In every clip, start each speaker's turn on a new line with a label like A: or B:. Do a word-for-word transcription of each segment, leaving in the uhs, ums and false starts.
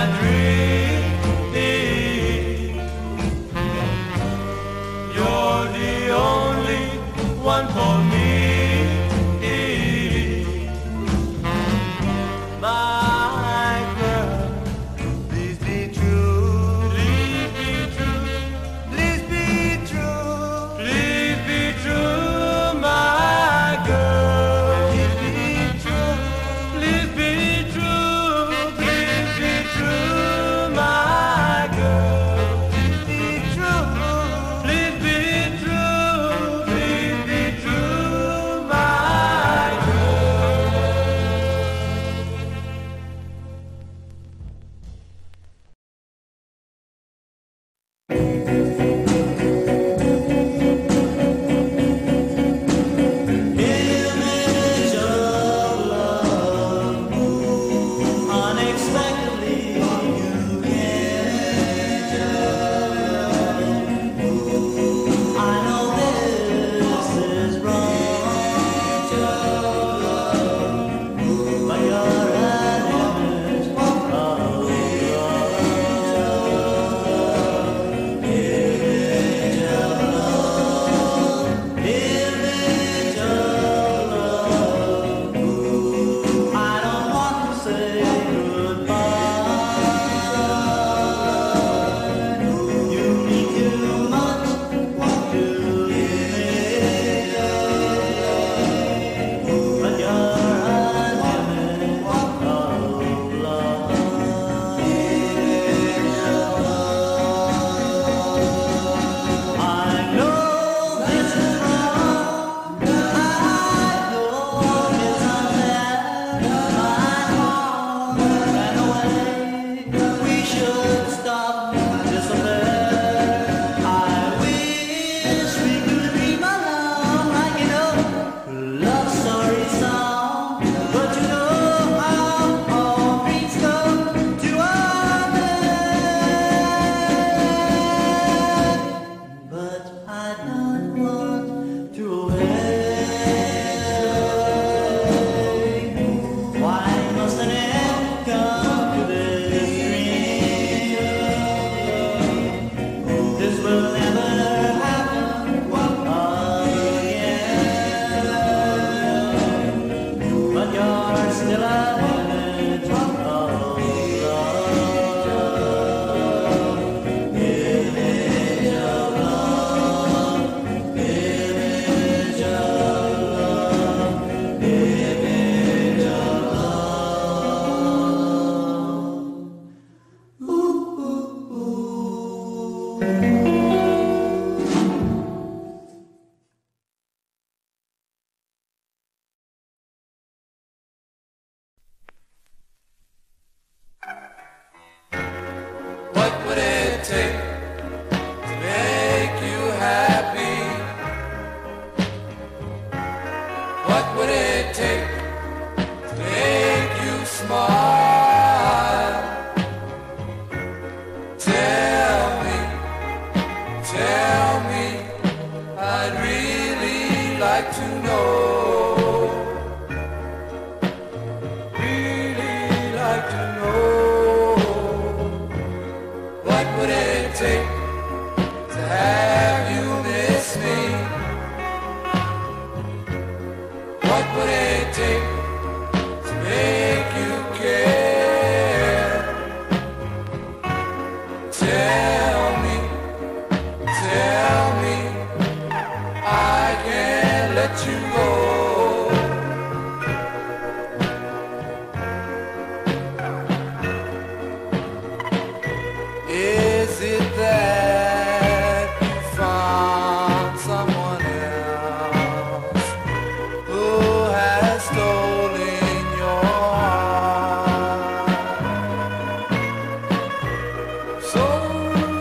A: So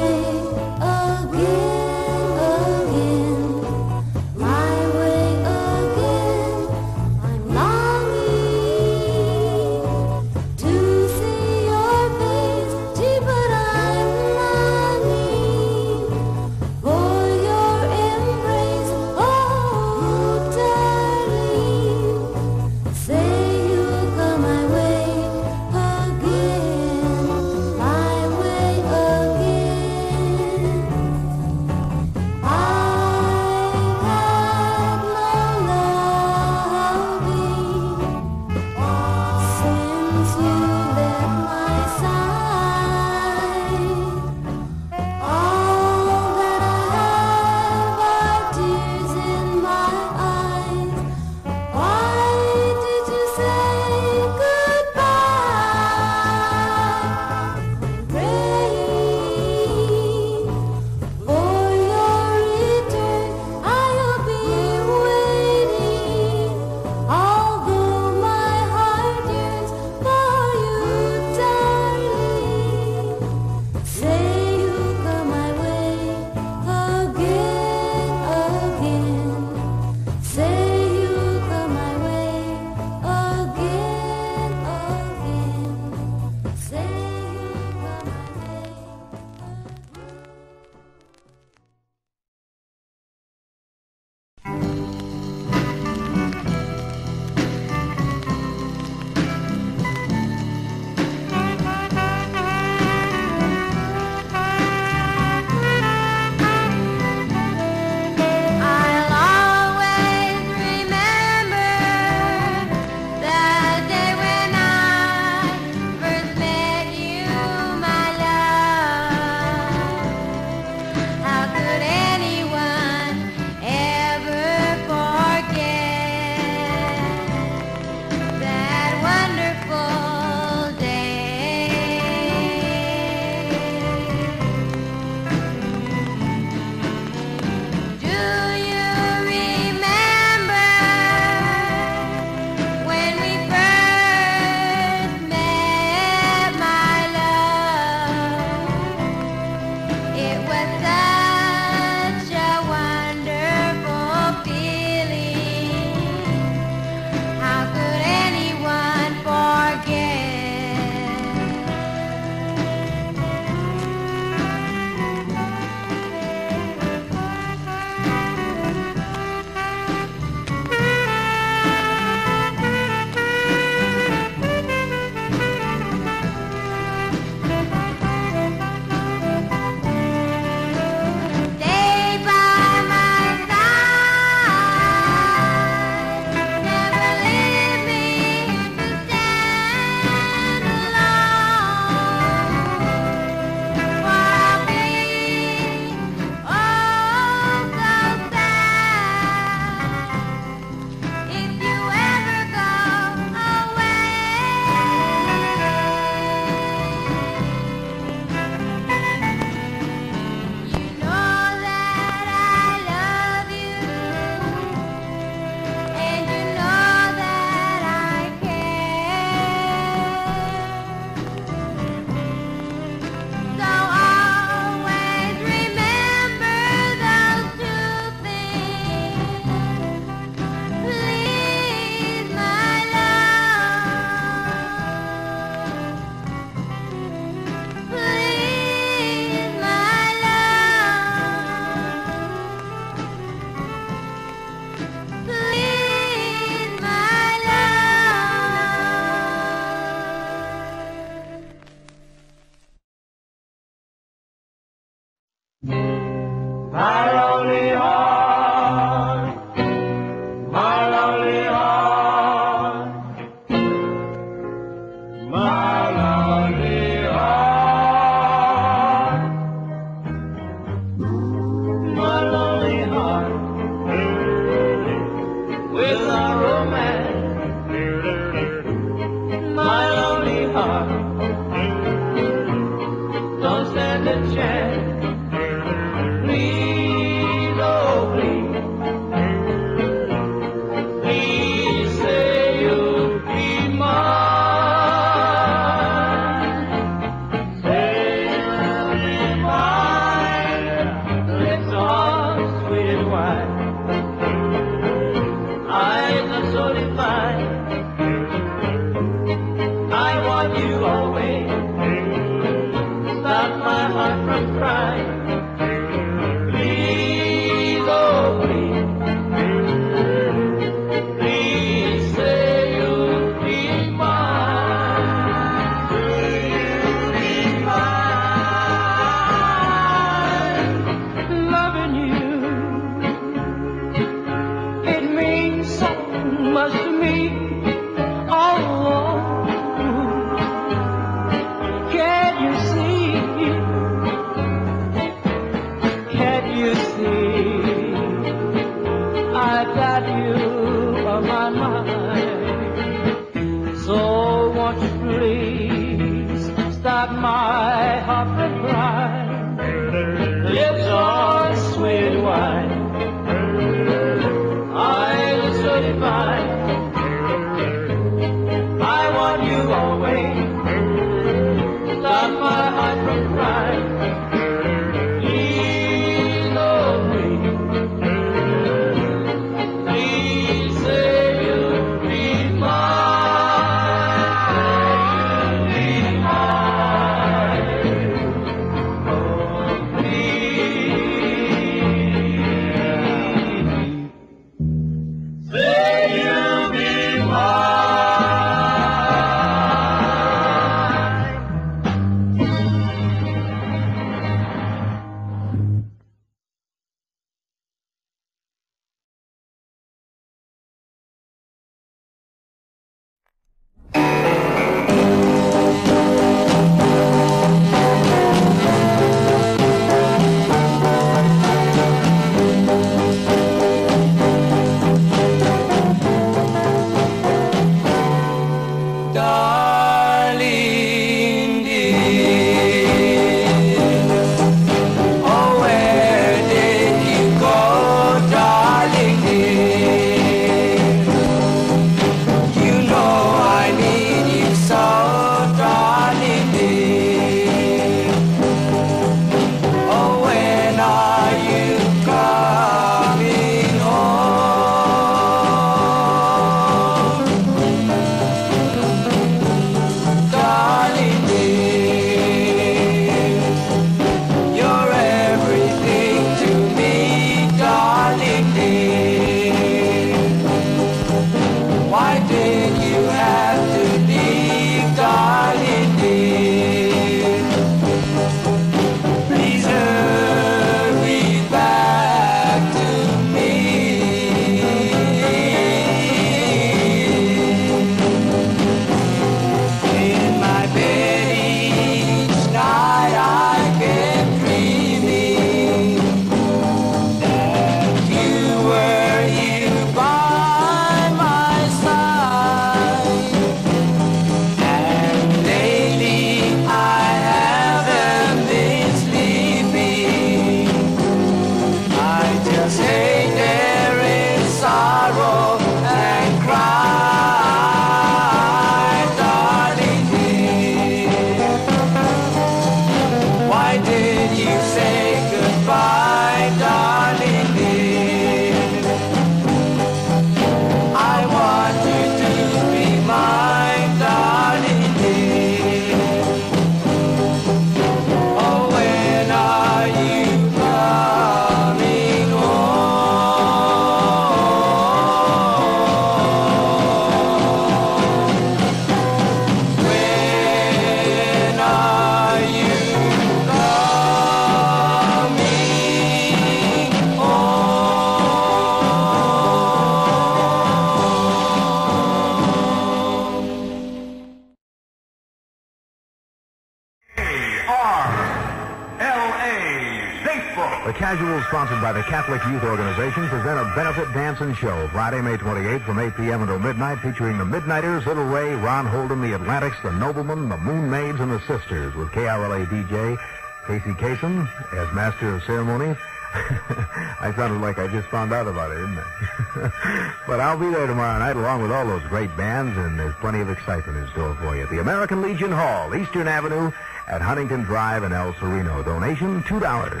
A: The Casuals, sponsored by the Catholic Youth Organization, present a benefit dance and show Friday, May twenty-eighth from eight p.m. until midnight, featuring the Midnighters, Little Ray, Ron Holden, the Atlantics, the Noblemen, the Moon Maids, and the Sisters, with K R L A D J Casey Kasem as master of ceremonies. I sounded like I just found out about it, didn't I? But I'll be there tomorrow night along with all those great bands, and there's plenty of excitement in store for you at the American Legion Hall, Eastern Avenue at Huntington Drive in El Sereno. Donation, two dollars.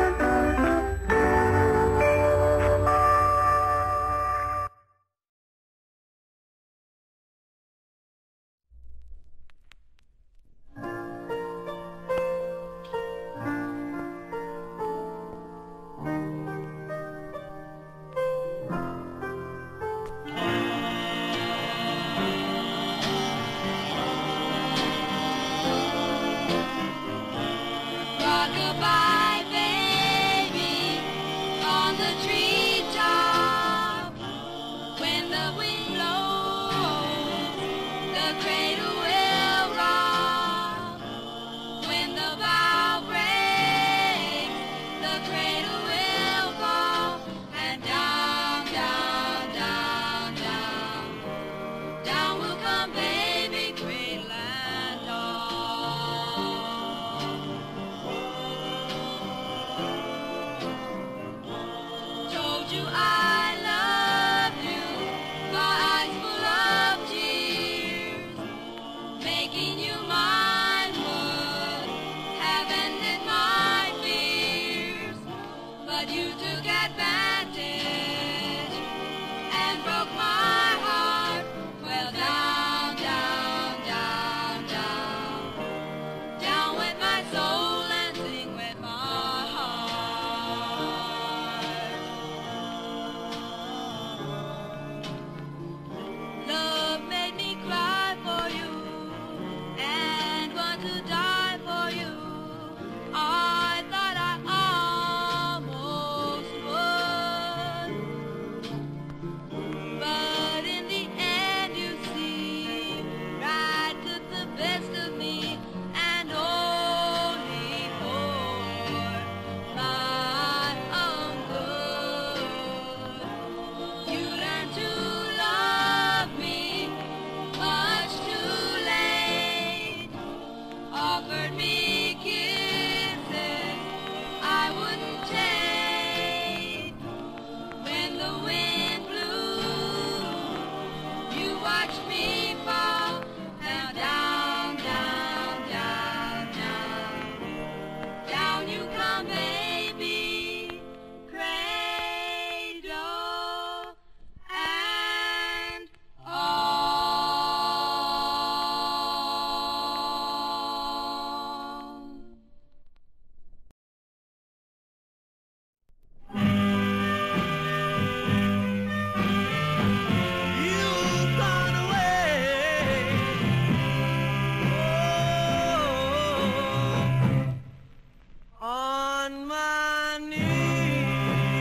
B: Goodbye, baby, on the treetop. When the wind blows, the cradle will rock. When the bough breaks, the cradle will fall. And down, down, down, down, down will come baby, cradle and all. You, I love you, my eyes full of tears, making you mine would have ended my fears, but you took advantage and broke my heart. Well, down, down, down, down, down with my soul and sing with my heart. Love made me cry for you and want to die for you. I thought I almost would, but in the end you see, right took the best of me and only for my own good. You learned to love me much too late, offered me kisses I wouldn't take. When the wind blew, you watched me fall. Now down, down, down, down, down you come, baby, cradle and all.
C: You've gone away. Oh, on my knees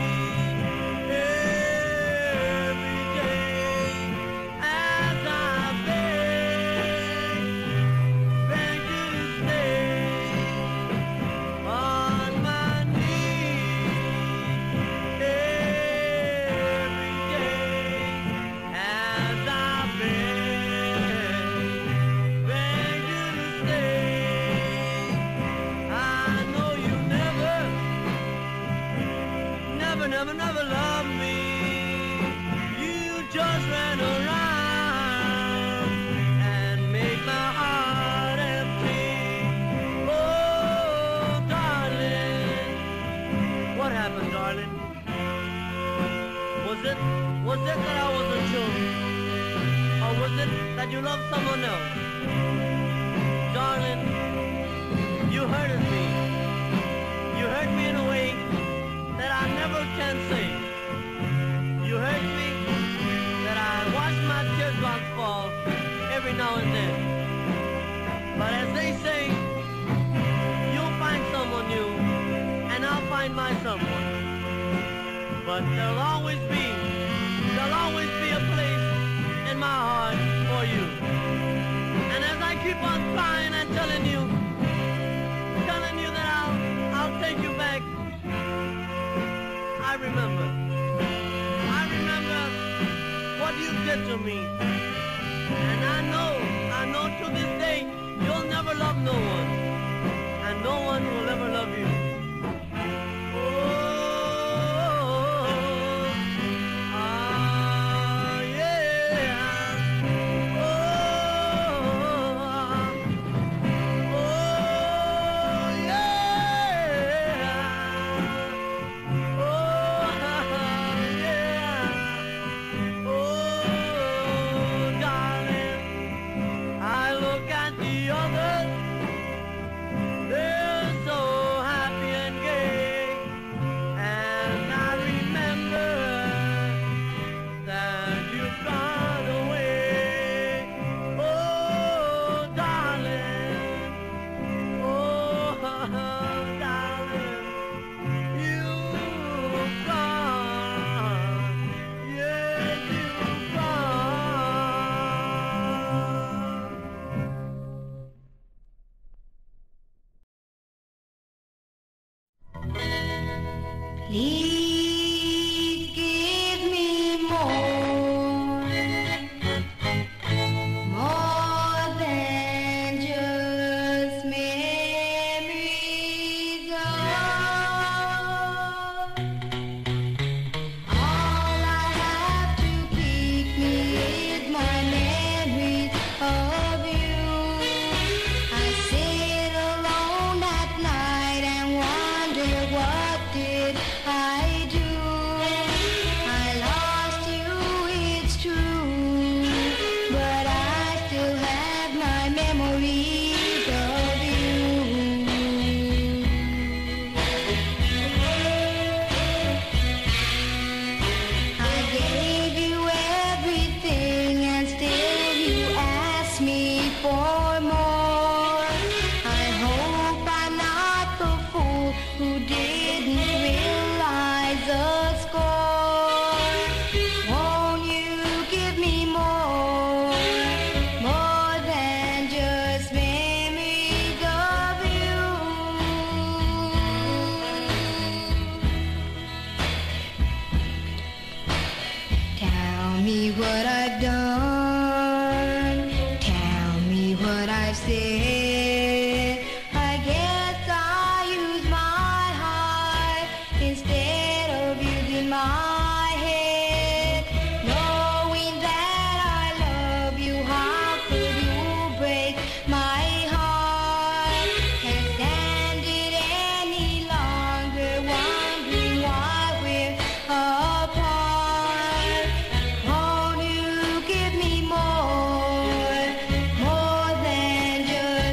C: every day as I beg, beg you to stay. On my knees every day as I beg, beg you to stay. I know you never, never, never, never loved me. You just ran around and made my heart empty. Oh, darling, what happened, darling? Was it, was it that I wasn't true? Or was it that you loved someone else? Darling, you hurted me. You hurt me in a way that I never can say. You hurt me that I watch my teardrops fall every now and then. But as they say, you'll find someone new, and I'll find my someone. But there'll always be, there'll always be a place in my heart for you. And as I keep on crying and telling you, telling you that I'll, I'll take you back, remember. I remember what you did to me. And I know, I know to this day, you'll never love no one. And no one will ever love you.
B: Please give me more, more than just memories of. All I have to keep me is my memories of you. I sit alone at night and wonder what did I do? I lost you, it's true, but I still have my memories of you. I gave you everything and still you ask me for more. I hope I'm not the fool who didn't realize the score. Won't you give me more, more than just memories of you? Tell me what I've done, tell me what I've said. I guess I use my heart instead of using my head. Knowing that I love you, how could you break my heart? Can't stand it any longer, wondering why we're apart. Won't you give me more, more than just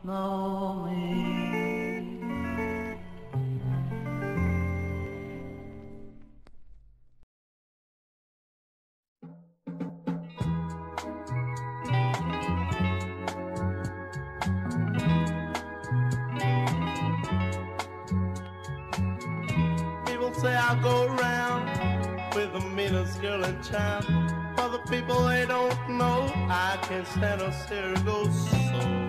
C: know me. People say I go around with the meanest girl in town. For the people they don't know, I can't stand a serial soul.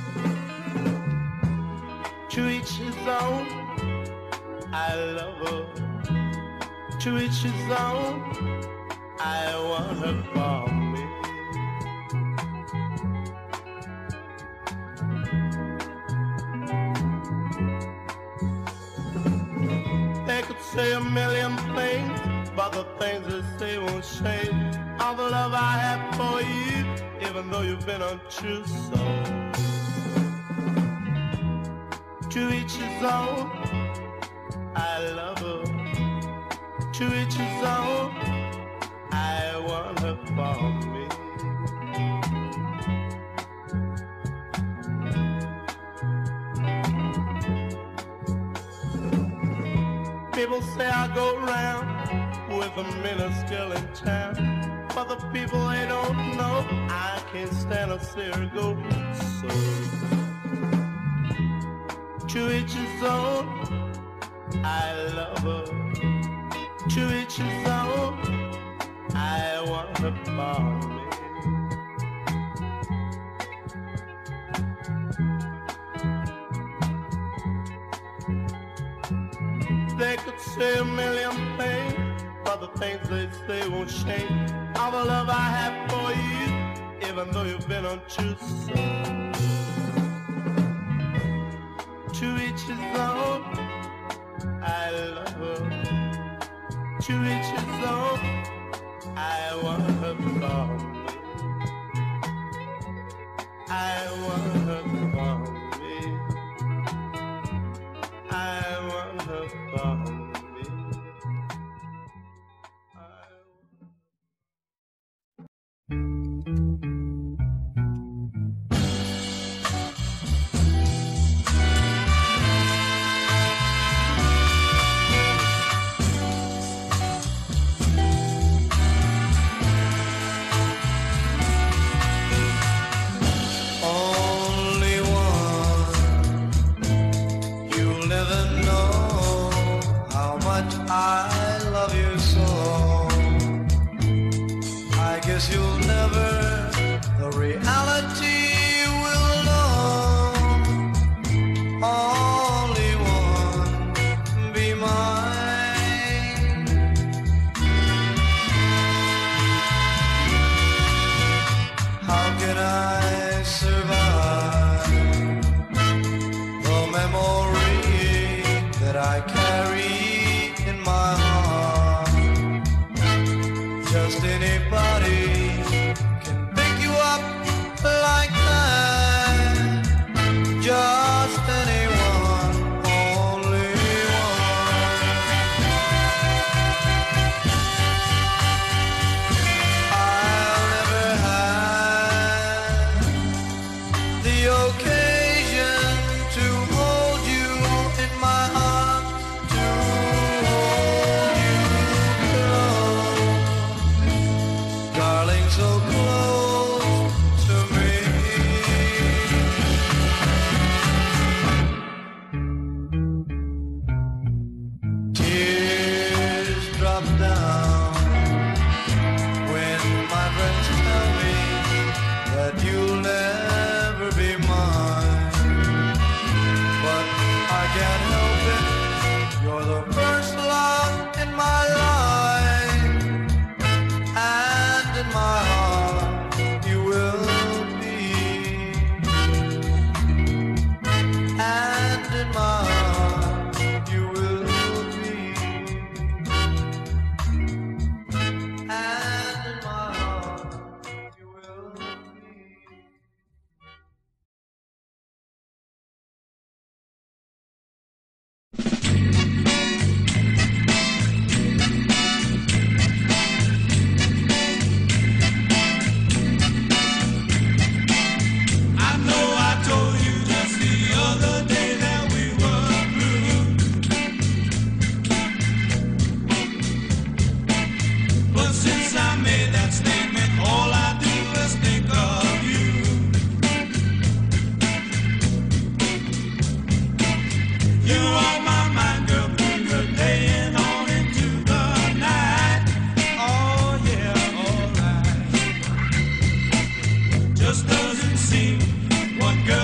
C: To each his own, I love her. To each his own, I want her for me. They could say a million things, but the things they say won't change all the love I have for you, even though you've been untrue. So to each his own, I love her. To each his own, I want her for me. People say I go round with the meanest girl in town. But the people they don't know, I can't stand a serial soul. To each his own, I love her. To each his own, I want her for me. They could say a million things, but the things they say won't change all the love I have for you, even though you've been untrue. So to each his own, I love her. To each his own, I want her for me. I want her for me. I want her for me.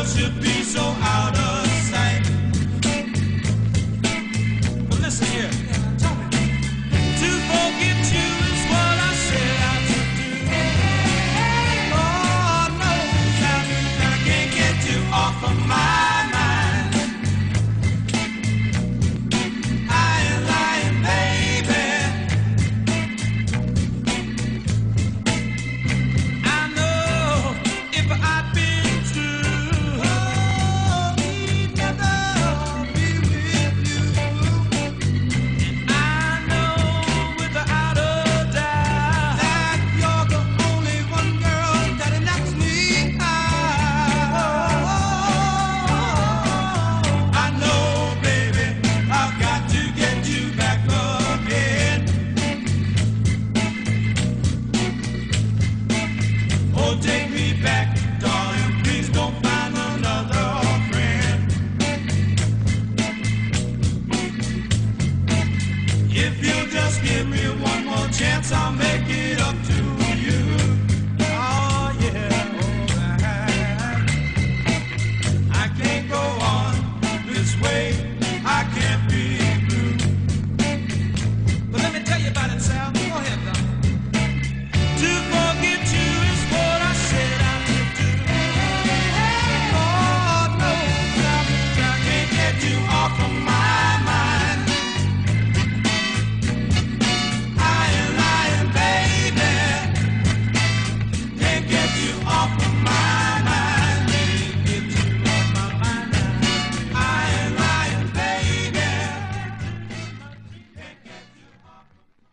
D: world should be so out of sight. But listen here, tell me. To forget you is what I said I should do. Oh no, I can't get you off of my mind. I ain't lying, baby. I know if I'd been true, oh, he'd never be with you. And I know without a doubt that you're the only one girl that knocks me out. I know, baby, I've got to get you back again. Oh, take me back, darling, please don't find another friend. If you'll just give me one more chance, I'll make it up to you. Oh, yeah. I can't go on this way. I can't be blue. But let me tell you about it, Sal. Go ahead, Doc. To forget you is what I said I would do. Oh, no, I can't get you off of my mind. I ain't lying, baby. Can't get you off of my mind. Can't get you off my mind. I ain't lying, baby. Can't get you off.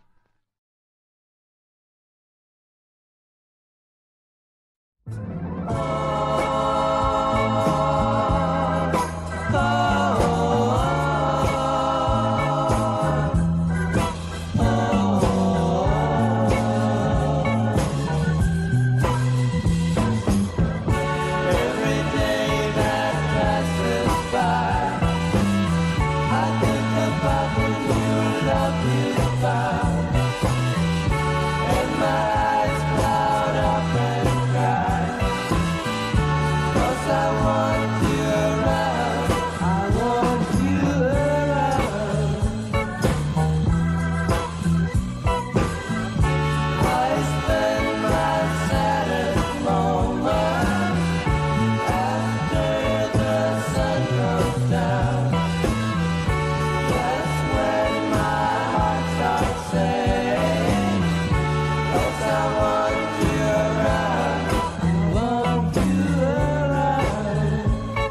C: Every day that passes by, I think about the new love you found, and my eyes cloud up and cry. 'Cause I want you around, I want you around. I spend my saddest moments after the sun goes down. That's when my heart starts saying, 'cause I want you around, I want you around.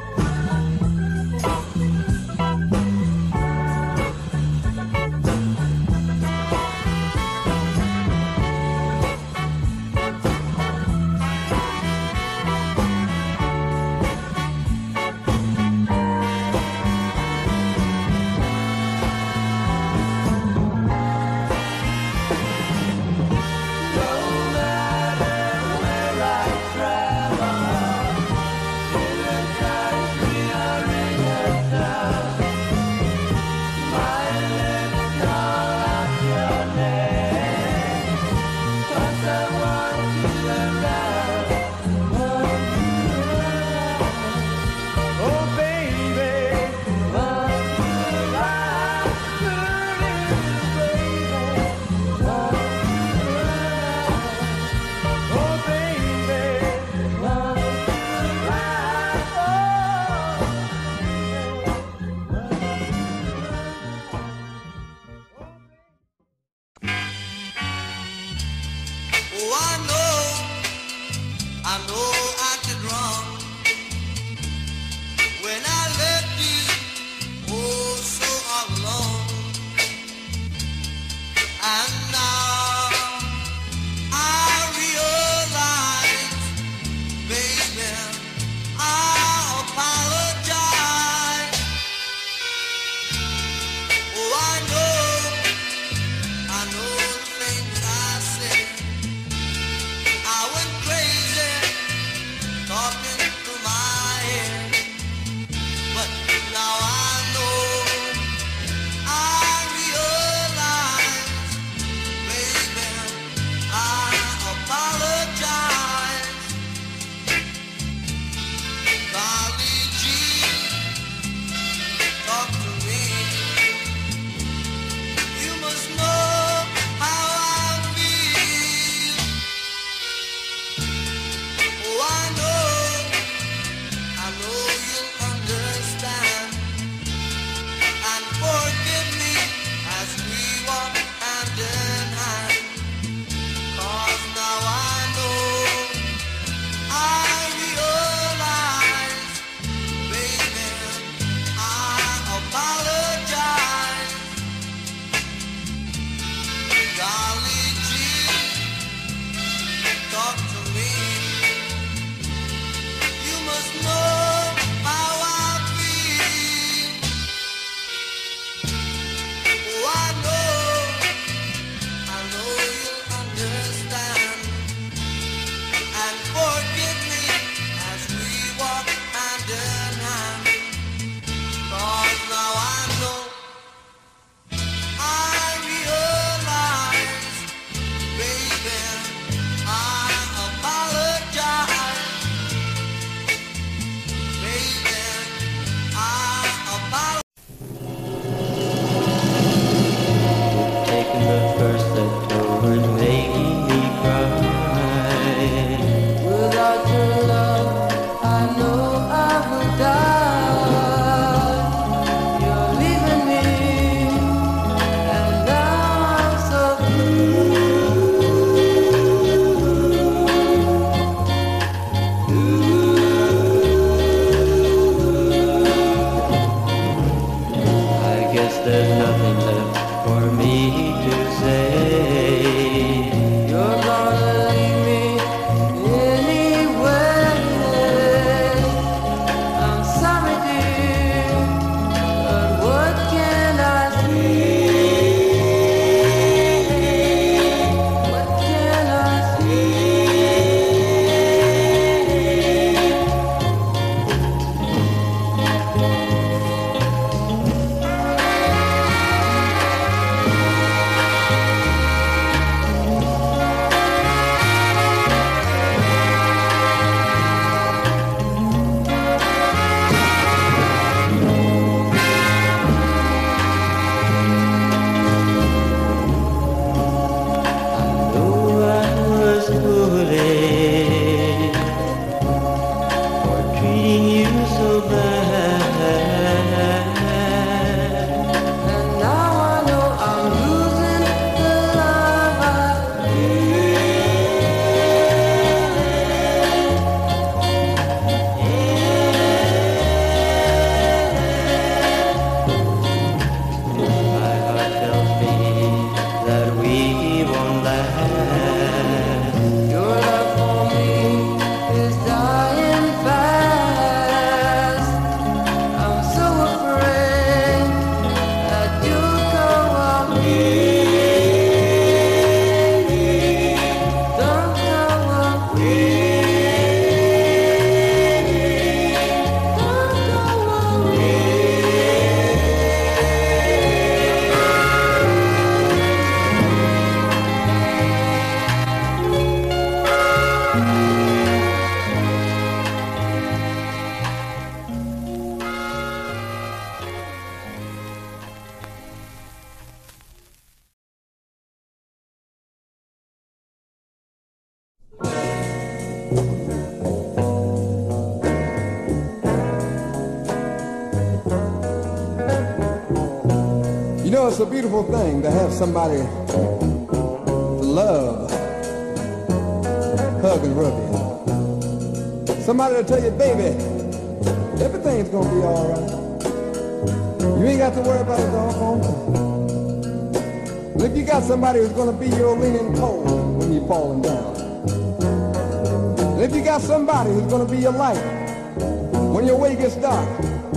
E: You know, it's a beautiful thing to have somebody to love, hug and rub you. Somebody to tell you, baby, everything's gonna be all right. You ain't got to worry about it all. And if you got somebody who's gonna be your leaning pole when you're falling down, and if you got somebody who's gonna be your light when your way gets dark,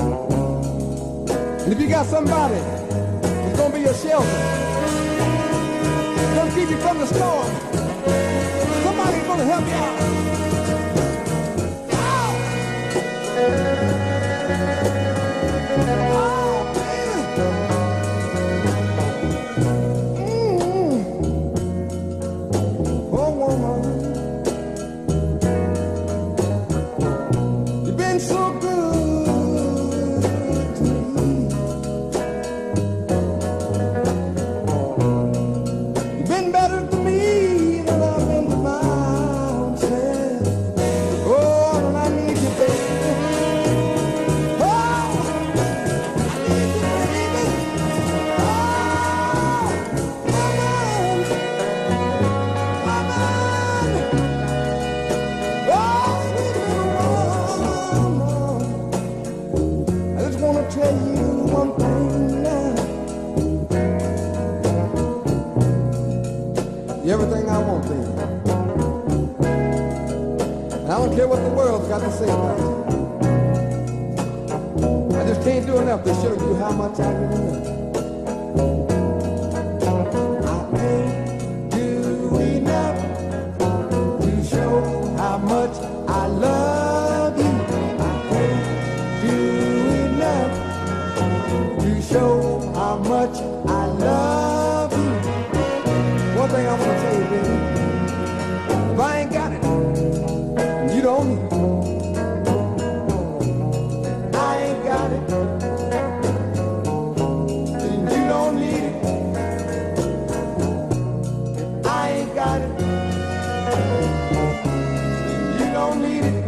E: and if you got somebody who's gonna be your shelter, gonna keep you from the storm, somebody's gonna help you out. Everything I want, baby. And I don't care what the world's got to say about you. I just can't do enough to show you how much I really love you. I can't do enough to show how much I love you. I can't do enough to show how much I love you. One thing I want to tell you, baby, if I ain't got it, you don't need it. I ain't got it, and you don't need it. I ain't got it, and you don't need it.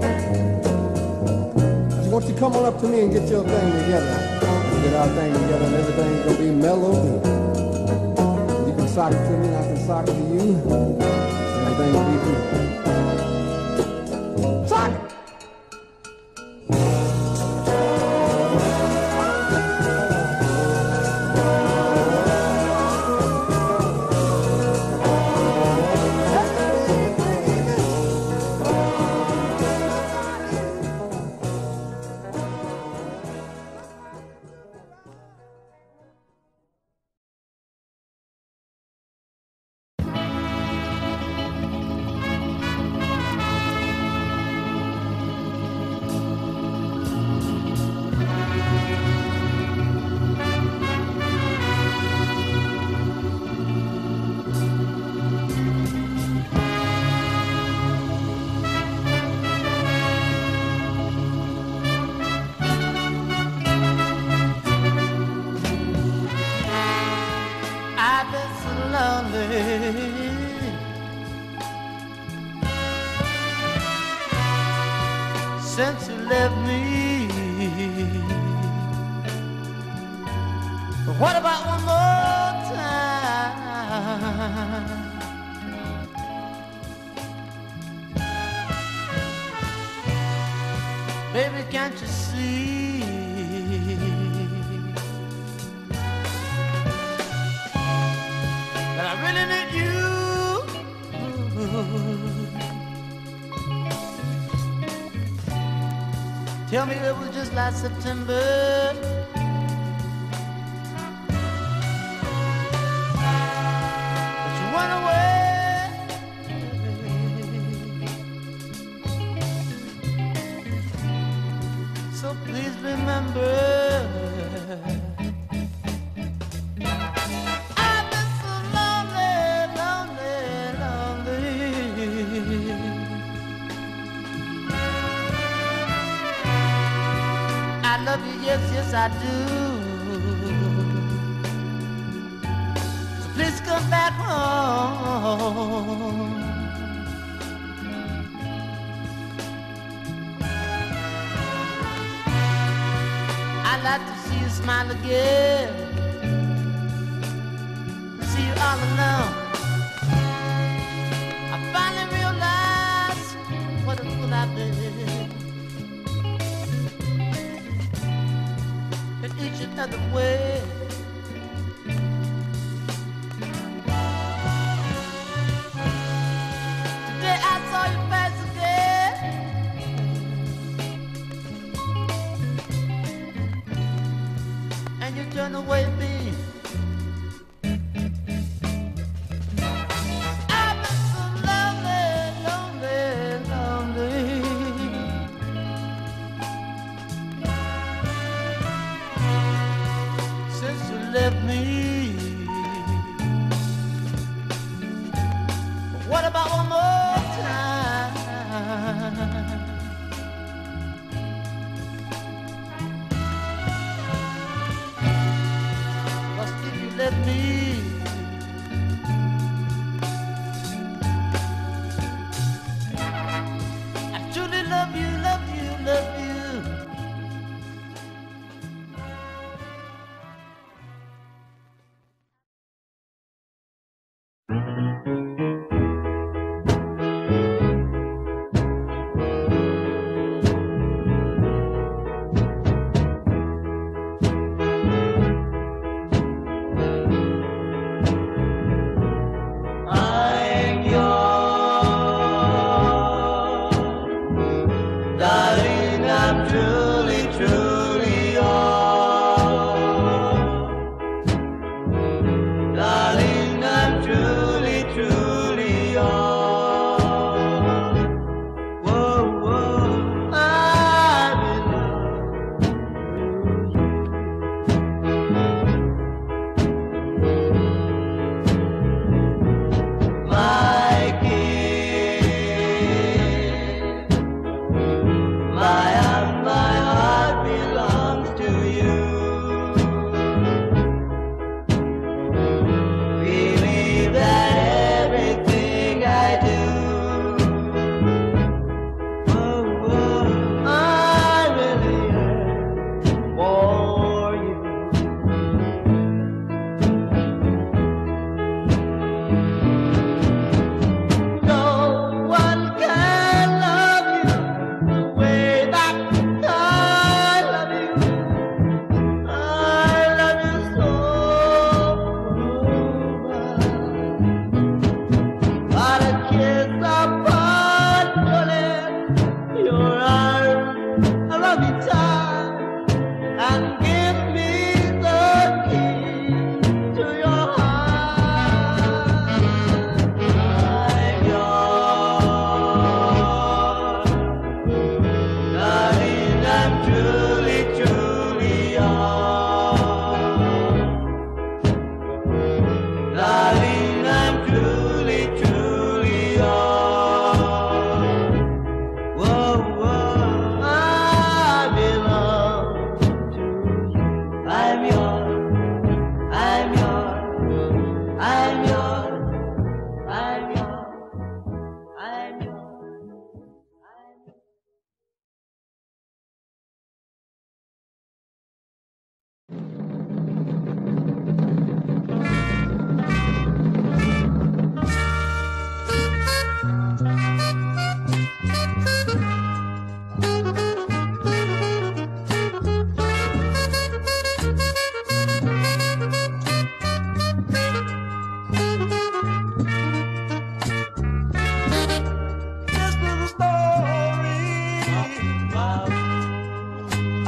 E: I just want you to come on up to me and get your thing together. We'll get our thing together and everything's going to be mellow. Sock it to me, and I can sock it to you. Everything will be good. Sock it!
C: What about one more time? Baby, can't you see that I really need you? Tell me it was just last September that you went away. So please remember I've been so lonely, lonely, lonely. I love you, yes, yes I do. So please come back home. I'd like to see you smile again, see you all alone. I finally realized what a fool I've been in each and every way. Today I saw your face again, and you turn away me. I've been so lonely, lonely, lonely. Since you left me. But what about one more time? Let me. I truly love you, love you, love you.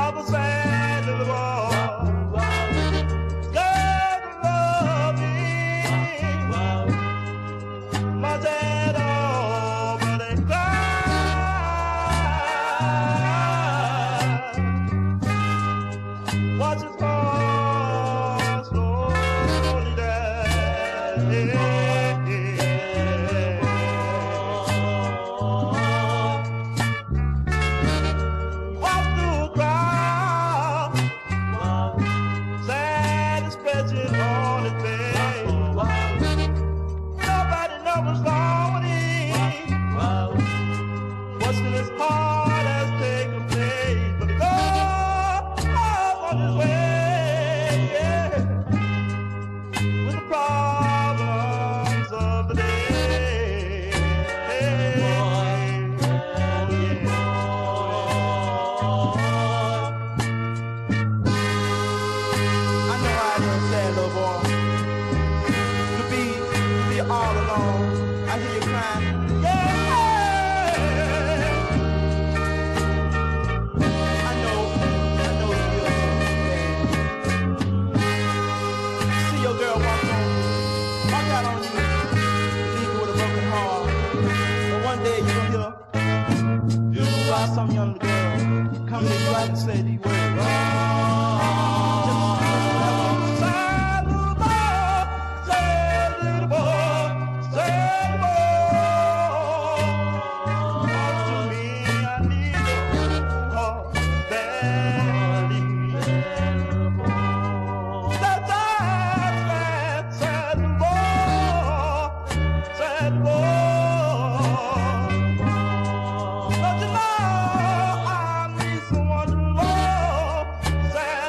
E: Sad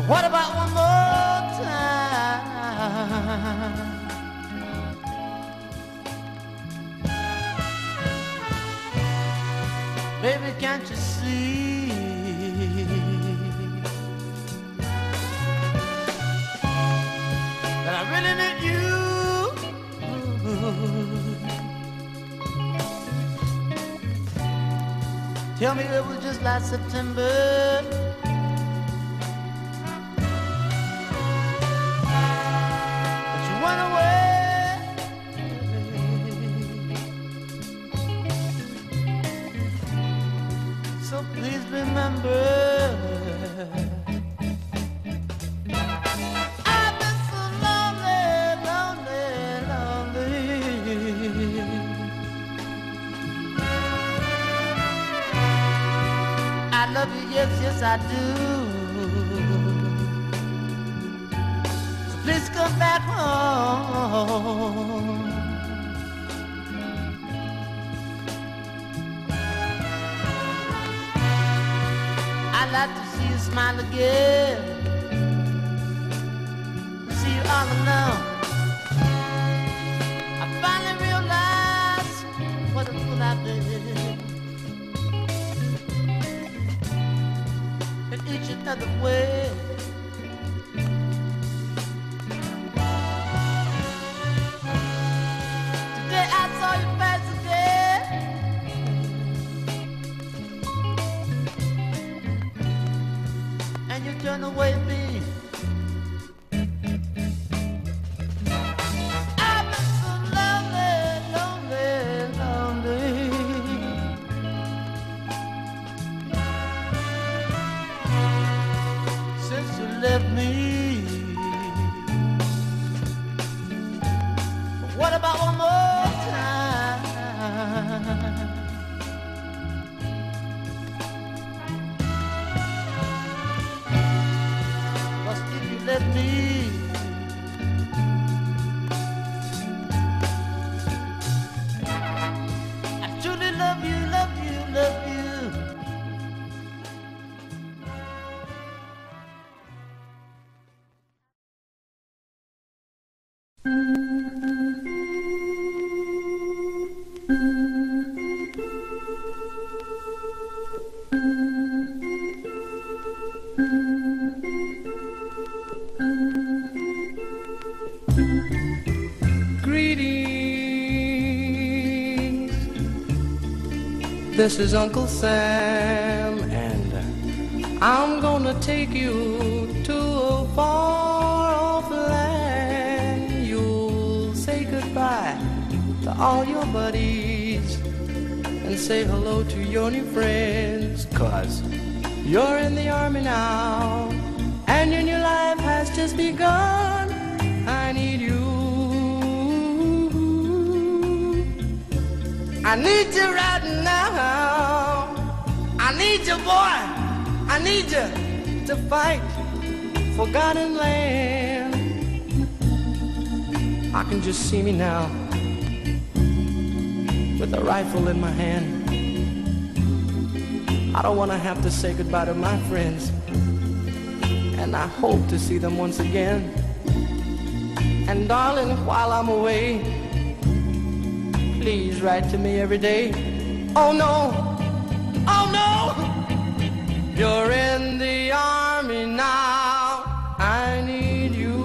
C: What about one more time? Baby, can't you see that I really need you? Tell me it was just last September that you went away. So please remember I've been so lonely, lonely, lonely. I love you, yes, yes I do. So please come back home. I'd like to see you smile again, see you all alone. I finally realized what a fool I've been. In each another way. Today I saw your face again. And you turned away me. I've been so lonely, lonely, lonely. Since you left me. But what about one more time? Well, still you left me. I truly love you, love you, love you.
F: Greetings. This is Uncle Sam, and I'm gonna take you to a far-off land. You'll say goodbye to all your buddies and say hello to your new friends, 'cause you're in the army now, and your new life has just begun. I need you. I need you right now. I need you, boy. I need you to fight forgotten land. I can just see me now with a rifle in my hand. I don't want to have to say goodbye to my friends, and I hope to see them once again. And darling, while I'm away, please write to me every day. Oh no, oh no, you're in the army now. I need you.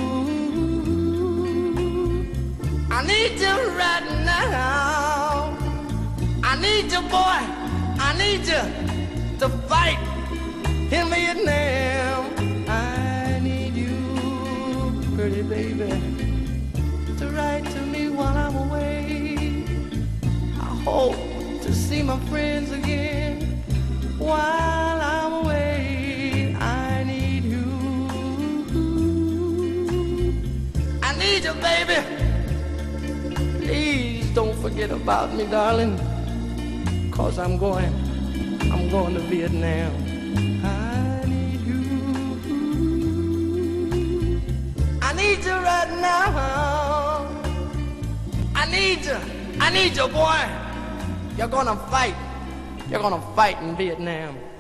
F: I need you right now. I need you, boy. I need you to fight in Vietnam. I need you, pretty baby, to write to me while I'm away. I hope to see my friends again while I'm away. I need you. I need you, baby. Please don't forget about me, darling, 'cause I'm going, I'm going to Vietnam. I need you. I need you right now. I need you. I need you, boy. You're gonna fight. You're gonna fight in Vietnam.